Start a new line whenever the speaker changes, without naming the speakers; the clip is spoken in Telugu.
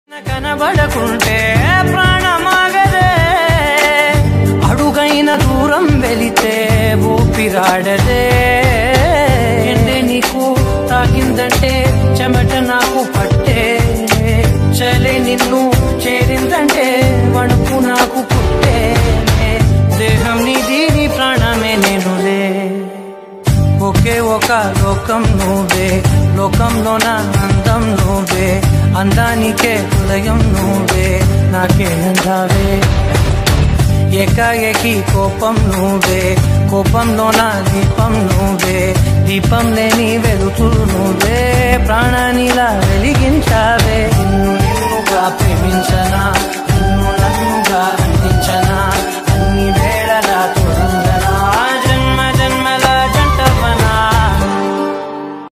కనబడకుంటే ప్రాణమాగదే అడుగైన దూరం వెళితే ఊపిరాడదే ఎండే నీకు తాకిందంటే చెమట నాకు పట్టే చలే నిన్ను చేరిందంటే వణుకు నాకు పుట్టే దేహం నీది నీ ప్రాణమే నేనులే ఒకే ఒక లోకం నువ్వే లోకంలోన అందం నువ్వే అందానికే హృదయం నువ్వే నాకే నందావే ఏకాఏకి కోపం నువ్వే కోపంలోన దీపం నువ్వే దీపం లేని వెలుతురు నువ్వే ప్రాణానిలా వెలిగించావే నిన్నుగా ప్రేమించనా